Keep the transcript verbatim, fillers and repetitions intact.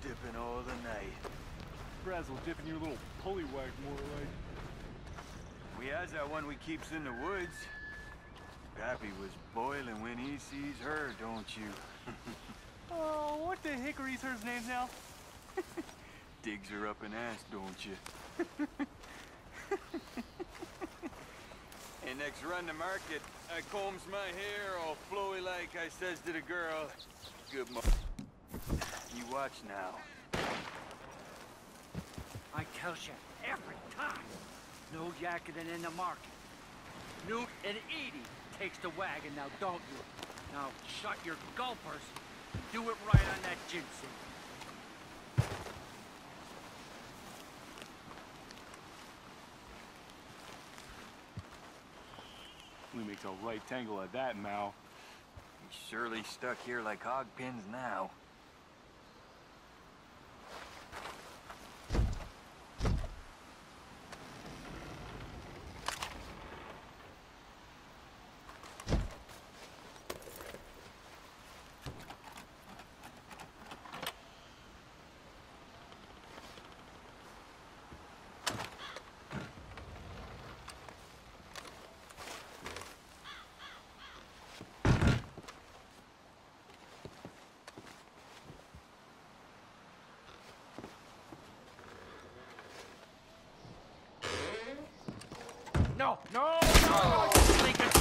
dipping all the night. Frazzle dipping your little pullywag more like. We has that one we keeps in the woods. Pappy was boiling when he sees her, don't you? Oh, what the hickory's her name's now? Digs her up an ass, don't you? And next run to market, I combs my hair all flowy like I says to the girl, good mo- You watch now. I tell you every time, no yakketing in the market. Newt and Edie takes the wagon now, don't you? Now shut your gulpers. Do it right on that ginseng. We make a right tangle at that, Mal. He's surely stuck here like hog pins now. No, no, no! Lincoln!